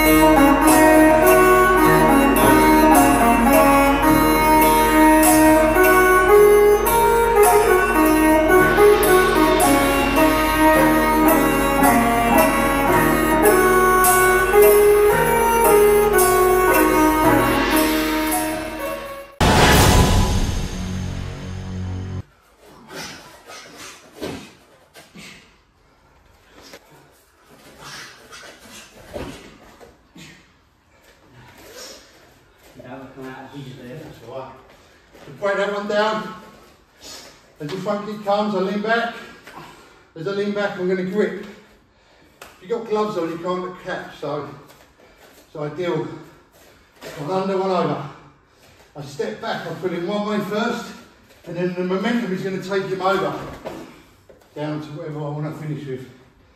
That's alright. Break that one down. As this one kick comes, I lean back. As I lean back, I'm going to grip. If you've got gloves on, you can't catch, so it's ideal. One under, one over. I step back, I put him one way first, and then the momentum is going to take him over, down to whatever I want to finish with.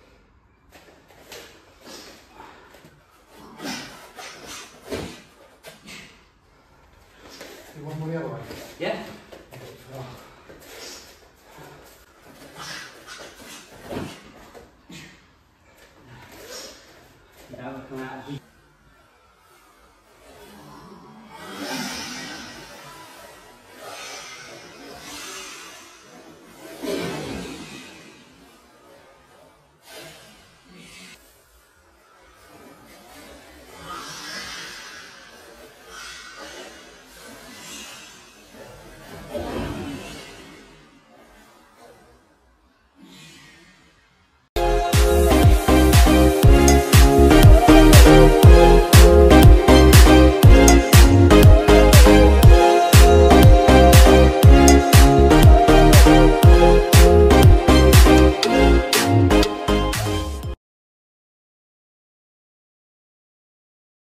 One more the other way. Yeah. That will come out.